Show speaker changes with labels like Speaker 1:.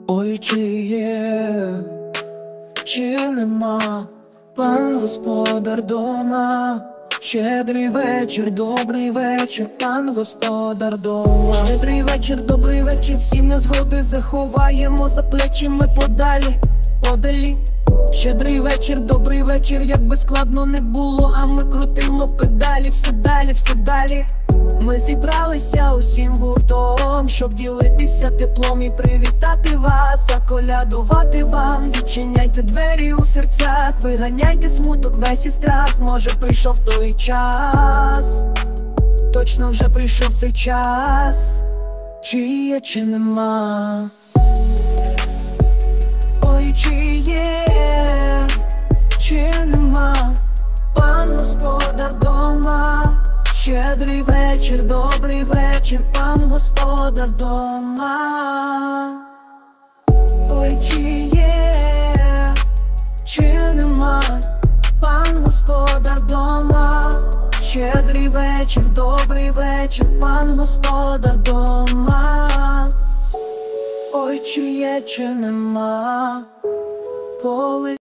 Speaker 1: Ой, чи є, чи нема пан господар дома? Щедрий вечір, добрий вечір, пан господар дома. Щедрий вечір, добрий вечір, всі незгоди заховаємо за плечима подалі. Щедрий вечір, добрий вечір, як би складно не було, а ми крутимо педалі, все далі, все далі. Ми зібралися усім гуртом, щоб ділитися теплом і привітати вас, заколядувати вам. Відчиняйте двері у серцях, виганяйте смуток, весь і страх. Може прийшов той час, точно вже прийшов цей час. Чи є, чи нема? Ой, чи є, чи нема пан господар дома? Щедрий вечір, добрий вечір, пан господар дома. Ой, чи є, чи нема пан господар дома? Щедрий вечір, добрий вечір, пан господар дома. Ой, чи є, чи нема, коли